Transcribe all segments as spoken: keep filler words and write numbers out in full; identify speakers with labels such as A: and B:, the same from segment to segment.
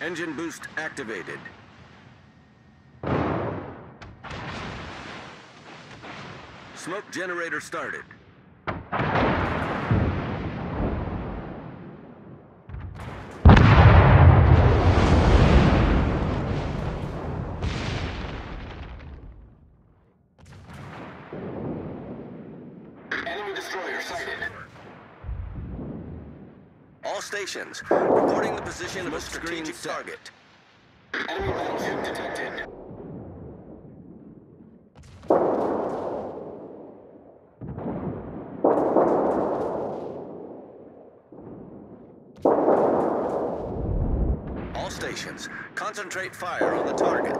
A: Engine boost activated. Smoke generator started.
B: Enemy destroyer sighted.
A: All stations, reporting the position of a strategic target.
B: Enemy battleship detected.
A: All stations, concentrate fire on the target.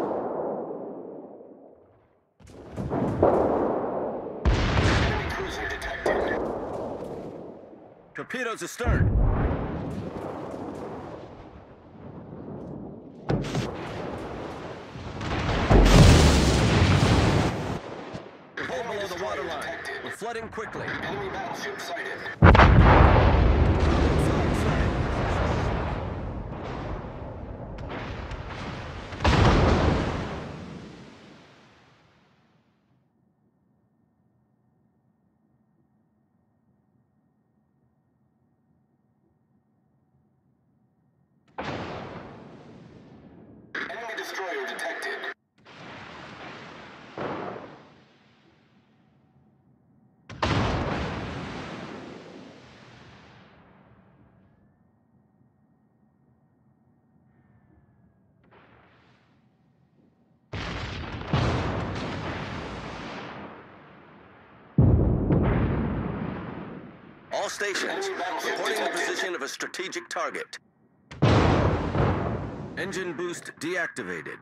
B: Enemy cruiser detected.
A: Torpedoes astern. Pull below the waterline. We're flooding quickly.
B: Enemy battleship sighted. Enemy destroyer detected.
A: All stations, reporting the position of a strategic target. Engine boost deactivated.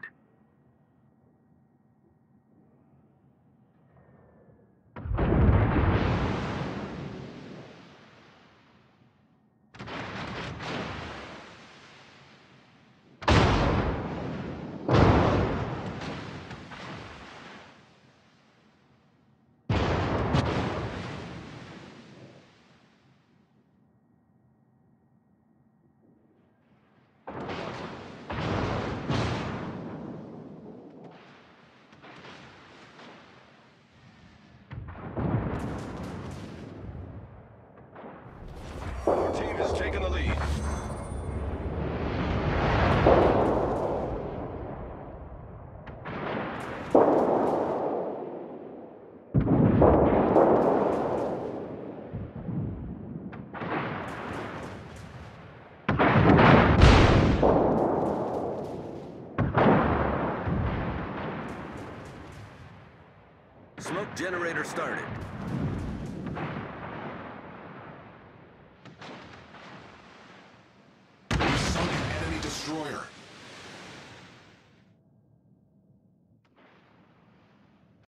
C: Our team has taken the lead.
A: Smoke generator started.
C: Sunk an enemy destroyer.